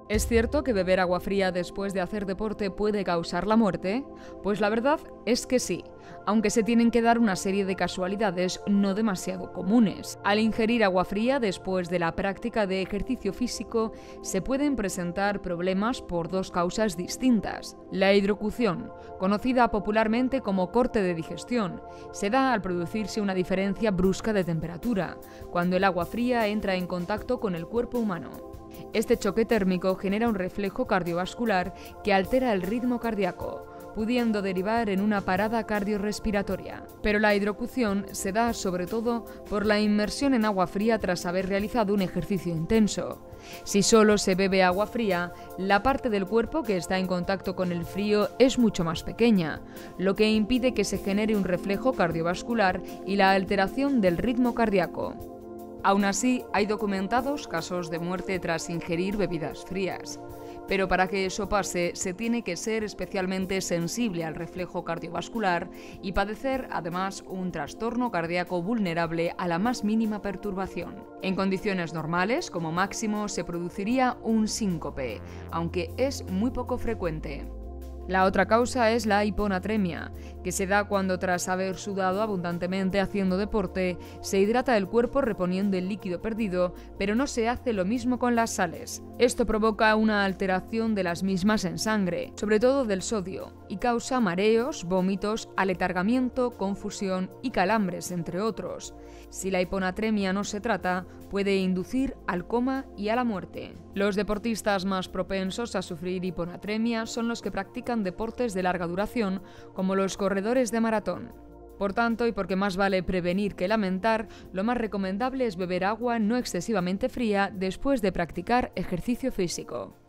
¿Es cierto que beber agua fría después de hacer deporte puede causar la muerte? Pues la verdad es que sí, aunque se tienen que dar una serie de casualidades no demasiado comunes. Al ingerir agua fría después de la práctica de ejercicio físico, se pueden presentar problemas por dos causas distintas. La hidrocución, conocida popularmente como corte de digestión, se da al producirse una diferencia brusca de temperatura, cuando el agua fría entra en contacto con el cuerpo humano. Este choque térmico genera un reflejo cardiovascular que altera el ritmo cardíaco, pudiendo derivar en una parada cardiorrespiratoria. Pero la hidrocución se da sobre todo por la inmersión en agua fría tras haber realizado un ejercicio intenso. Si solo se bebe agua fría, la parte del cuerpo que está en contacto con el frío es mucho más pequeña, lo que impide que se genere un reflejo cardiovascular y la alteración del ritmo cardíaco. Aún así, hay documentados casos de muerte tras ingerir bebidas frías. Pero para que eso pase, se tiene que ser especialmente sensible al reflejo cardiovascular y padecer, además, un trastorno cardíaco vulnerable a la más mínima perturbación. En condiciones normales, como máximo, se produciría un síncope, aunque es muy poco frecuente. La otra causa es la hiponatremia, que se da cuando tras haber sudado abundantemente haciendo deporte, se hidrata el cuerpo reponiendo el líquido perdido, pero no se hace lo mismo con las sales. Esto provoca una alteración de las mismas en sangre, sobre todo del sodio, y causa mareos, vómitos, aletargamiento, confusión y calambres, entre otros. Si la hiponatremia no se trata, puede inducir al coma y a la muerte. Los deportistas más propensos a sufrir hiponatremia son los que practican deportes de larga duración, como los corredores de maratón. Por tanto, y porque más vale prevenir que lamentar, lo más recomendable es beber agua no excesivamente fría después de practicar ejercicio físico.